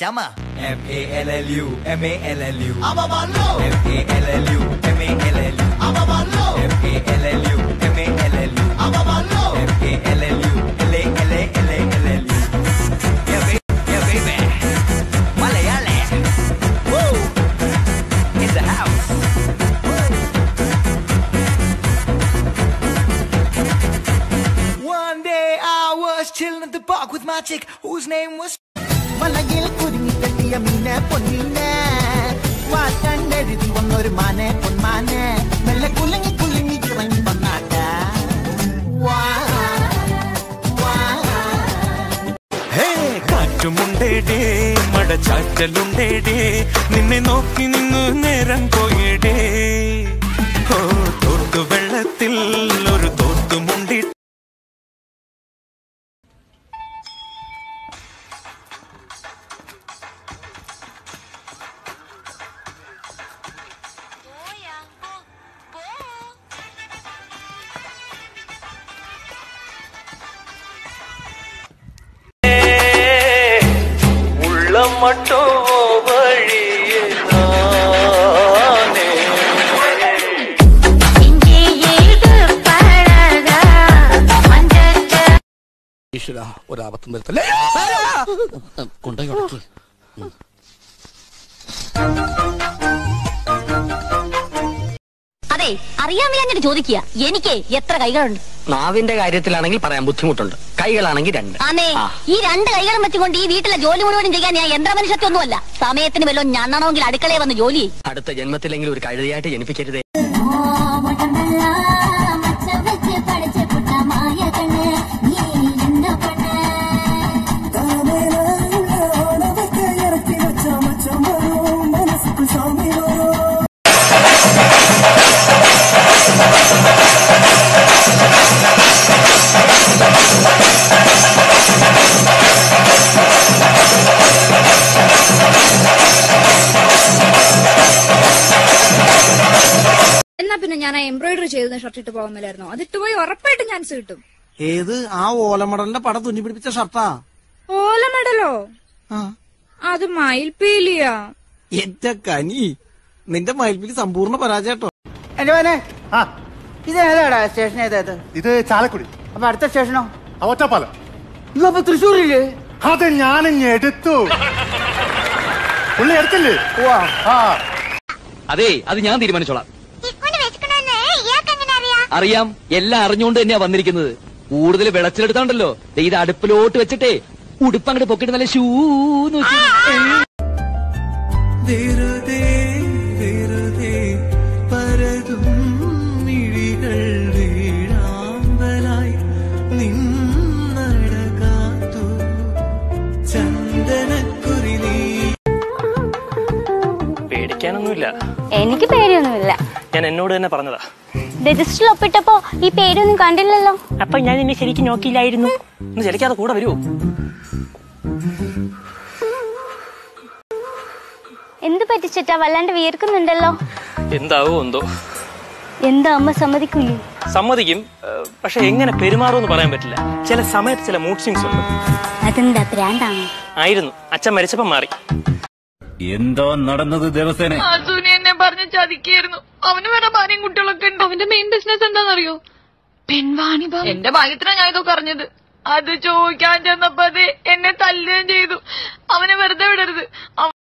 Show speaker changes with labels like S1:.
S1: Chama.
S2: MALLU, MALLU.
S1: Ababallo.
S2: MALLU, MALLU.
S1: Ababallo.
S2: MALLU, MALLU.
S1: Ababallo.
S2: MALLU, LALLU.
S1: Yeah, baby. Malayale. Woo. In the house. One day I was chilling at the park with my chick, whose name was.
S3: വലയിൽ കുരുങ്ങി കെട്ടിയ മീനെ പൊന്നീനെ വാക്കണ്ടെഴുതി വന്നൊരു മാനെ പൊന്മാനെ മെല്ലെ കുലുങ്ങി കുലുങ്ങി ഇറങ്ങി വന്നാട്ട
S4: കാറ്റുമുണ്ടേടേ മടച്ചാറ്റലുണ്ടേടേ നിന്നെ നോക്കി നിന്നു നേരം പോയിടേ ഓ തോട്ടു വെള്ളത്തിൽ ഒരു തോട്ടുമുണ്ടി മട്ടോ വഴിയേ
S5: ഈശ്വര ഒരാപത്തും വരുത്തല്ലേ കൊണ്ടുപോയി ഉടക്കി
S6: അതെ അറിയാൻ വയ്യാഞ്ഞിട്ട് ചോദിക്കുക എനിക്ക് എത്ര കൈകളുണ്ട്
S7: നാവിന്റെ കാര്യത്തിലാണെങ്കിൽ പറയാൻ ബുദ്ധിമുട്ടുണ്ട് കൈകളാണെങ്കിൽ രണ്ട്
S6: ആന്നേ ഈ രണ്ട് കൈകളും വെച്ചുകൊണ്ട് ഈ വീട്ടിലെ ജോലി മുഴുവനും ചെയ്യാൻ ഞാൻ യന്ത്രമനുഷ്യത്വമൊന്നുമല്ല സമയത്തിന് വല്ലതും ഞണ്ണണമെങ്കിൽ അടുക്കളയിൽ വന്ന് ജോലി
S7: അടുത്ത ജന്മത്തിലെങ്കിലും ഒരു കഴുതയായിട്ട് ജനിപ്പിക്കരുതേ
S8: എന്നാ പിന്നെ ഞാൻ എംബ്രോയിഡറി ചെയ്ത ഷർട്ട് ഇട്ട് പോകാൻ മേലായിരുന്നു അതിട്ട് പോയി ഉറപ്പായിട്ട് ചാൻസ് കിട്ടും
S3: ഏത് ആ ഓലമടലിന്റെ പടം തുന്നി പിടിപ്പിച്ച ഷർട്ടാ
S8: ഓലമടലോ അത് മയിൽപീലിയാ
S3: എന്റെ കനി നിന്റെ മയിൽപ്പീലി സമ്പൂർണ്ണ പരാജയട്ടോ എന്റെ മോനെ ഇത് ഏതാടാ സ്റ്റേഷൻ ഏതായത്
S9: ഇത് ചാലക്കുടി
S3: അപ്പൊ അടുത്ത സ്റ്റേഷനോ
S9: ഒറ്റപ്പാലം
S3: ഇത് അപ്പൊ തൃശ്ശൂരില്ലേ
S9: അത് ഞാനിങ്ങ് എടുത്തു പുള്ളി എടുത്തില്ലേ
S7: അതെ അത് ഞാൻ തീരുമാനിച്ചോളാം അറിയാം എല്ലാം അറിഞ്ഞുകൊണ്ട് തന്നെയാ വന്നിരിക്കുന്നത് കൂടുതൽ വിളച്ചിലെടുത്താണ്ടല്ലോ ഇത് അടുപ്പിലോട്ട് വെച്ചിട്ടേ ഉടുപ്പ് അങ്ങോട്ട് പൊക്കിട്ട് നല്ല ഷൂ
S4: വെറുതെ വെറുതെ പരതും മിഴികൾ വീഴാമ്പലായി നിന്നടകാത്തു ചന്ദനക്കുരുലി
S7: പേടിക്കാനൊന്നുമില്ല
S8: എനിക്ക് പേടിയൊന്നുമില്ല
S7: ഞാൻ എന്നോട് തന്നെ പറഞ്ഞതാ
S8: രജിസ്റ്ററിൽ ഒപ്പിട്ടപ്പോ ഈ പേരൊന്നും കണ്ടില്ലല്ലോ
S7: അപ്പൊ ഞാൻ നിന്നെ ശരിക്കും നോക്കിയില്ലായിരുന്നു ഒന്ന് ശരിക്കാതെ കൂടെ വരുമോ
S8: എന്ത് പറ്റിച്ചിട്ടാ വല്ലാണ്ട് വിയർക്കുന്നുണ്ടല്ലോ
S7: എന്താവോ എന്തോ
S8: എന്താ അമ്മ സമ്മതിക്കൂലേ
S7: സമ്മതിക്കും പക്ഷെ എങ്ങനെ പെരുമാറുമെന്ന് പറയാൻ പറ്റില്ല ചില സമയത്ത് ചില മൂഡ് സ്വിങ്സ് ഉണ്ട്
S8: അതെന്താ പ്രാന്താണോ
S7: ആയിരുന്നു അച്ഛൻ മരിച്ചപ്പം മാറി
S4: എന്തോ നടന്നത് ദിവസേന
S10: അസൂനി എന്നെ പറഞ്ഞ് ചതിക്കായിരുന്നു അവന് വേറെ ഭാര്യയും കുട്ടികളൊക്കെ ഉണ്ട് അവന്റെ മെയിൻ ബിസിനസ് എന്താണെന്നറിയോ പെൺവാണിഭം എന്റെ ഭാഗ്യത്തിനാ ഞാൻ ഇതൊക്കെ അറിഞ്ഞത് അത് ചോദിക്കാൻ ചെന്നപ്പോ അത് എന്നെ തല്ലുകയും ചെയ്തു അവനെ വെറുതെ വിടരുത്